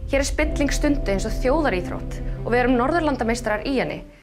Hér er spilling stunduð eins og þjóðaríþrótt og við erum Norðurlandameistarar í henni.